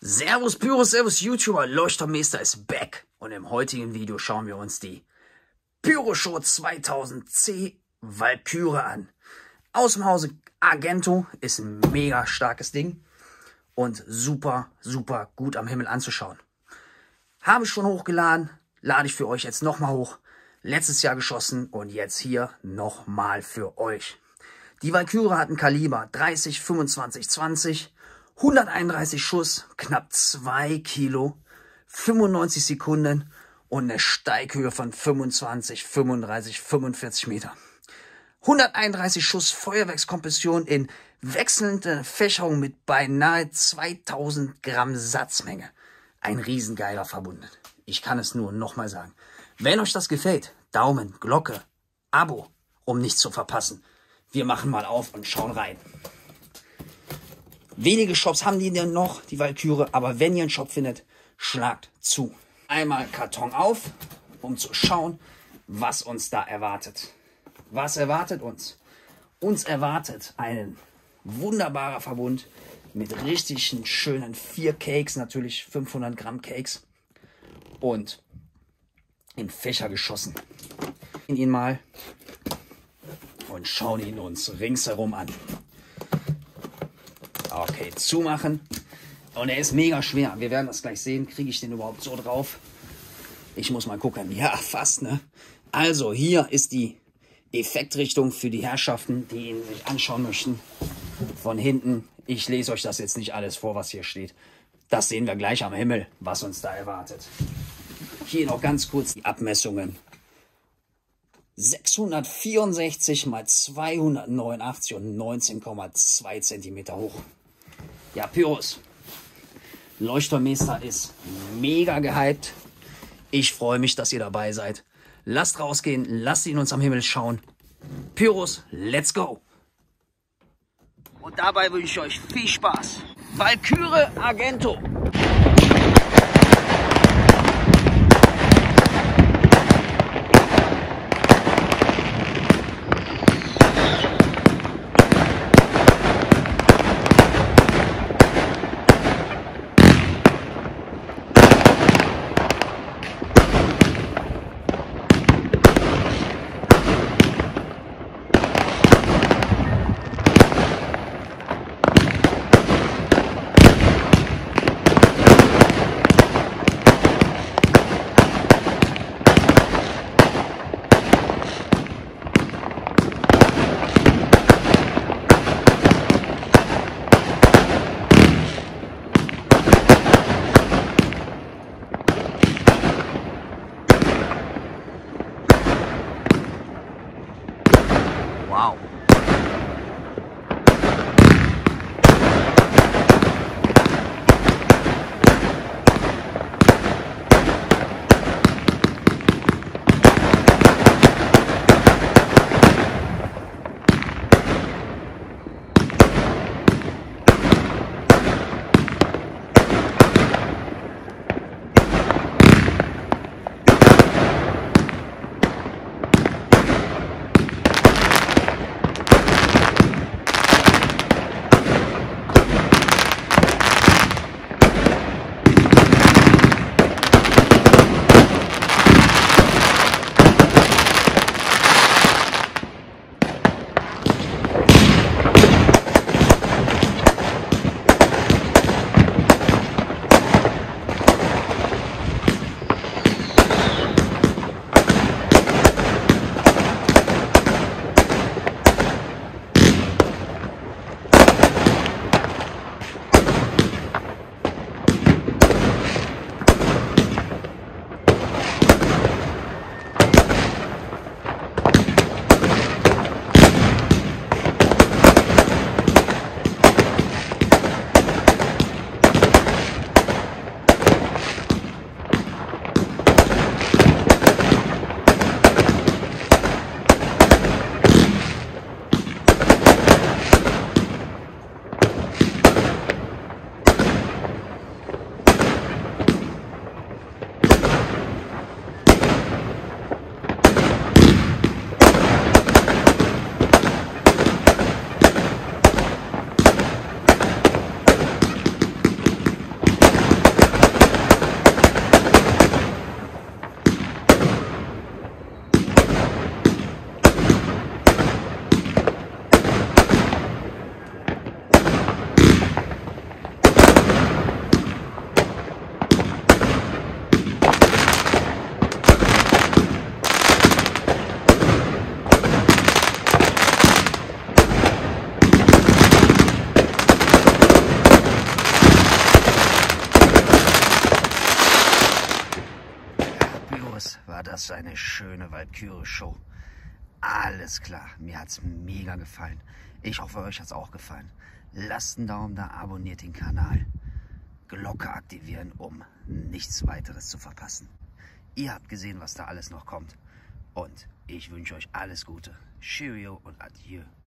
Servus Pyro, Servus YouTuber, Leuchtturmmeister ist back und im heutigen Video schauen wir uns die Pyro-Show 2000C Valkyrie an. Aus dem Hause Argento, ist ein mega starkes Ding und super gut am Himmel anzuschauen. Habe ich schon hochgeladen, lade ich für euch jetzt nochmal hoch. Letztes Jahr geschossen und jetzt hier nochmal für euch. Die Valkyrie hat ein Kaliber 30, 25, 20, 131 Schuss, knapp 2 Kilo, 95 Sekunden und eine Steighöhe von 25, 35, 45 Meter. 131 Schuss Feuerwerkskompression in wechselnder Fächerung mit beinahe 2000 Gramm Satzmenge. Ein riesengeiler Verbund. Ich kann es nur nochmal sagen. Wenn euch das gefällt, Daumen, Glocke, Abo, um nichts zu verpassen. Wir machen mal auf und schauen rein. Wenige Shops haben die denn noch, die Valkyrie, aber wenn ihr einen Shop findet, schlagt zu. Einmal Karton auf, um zu schauen, was uns da erwartet. Was erwartet uns? Uns erwartet ein wunderbarer Verbund mit richtigen schönen 4 Cakes, natürlich 500 Gramm Cakes und in Fächer geschossen. Ihn mal und schauen ihn uns ringsherum an. Okay, zumachen. Und er ist mega schwer. Wir werden das gleich sehen. Kriege ich den überhaupt so drauf? Ich muss mal gucken. Ja, fast, ne? Also, hier ist die Effektrichtung für die Herrschaften, die ihn sich anschauen möchten. Von hinten. Ich lese euch das jetzt nicht alles vor, was hier steht. Das sehen wir gleich am Himmel, was uns da erwartet. Hier noch ganz kurz die Abmessungen. 664 mal 289 und 19,2 cm hoch. Ja, Pyros. Leuchtturmmeister ist mega gehypt. Ich freue mich, dass ihr dabei seid. Lasst rausgehen, lasst ihn uns am Himmel schauen. Pyros, let's go! Und dabei wünsche ich euch viel Spaß. Valkyrie Argento. Was eine schöne Walküre-Show. Alles klar, mir hat's mega gefallen. Ich hoffe, euch hat's auch gefallen. Lasst einen Daumen da, abonniert den Kanal. Glocke aktivieren, um nichts weiteres zu verpassen. Ihr habt gesehen, was da alles noch kommt. Und ich wünsche euch alles Gute. Cheerio und Adieu.